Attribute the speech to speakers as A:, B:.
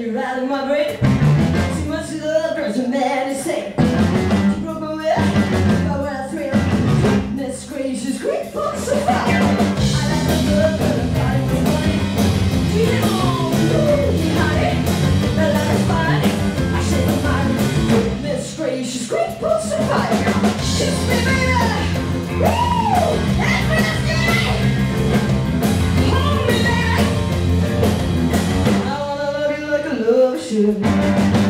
A: you're out of my brain. Too much love drives a man insane. You broke my will, but when I thrill, goodness gracious, great folks so far. I like the love, but I'm fighting for money. We don't move, honey. The love is fine. I shake my mind. Goodness gracious, great folks so far. Kiss me, baby. Woo! And kiss me. Hold me, baby. I wanna love you like a love should.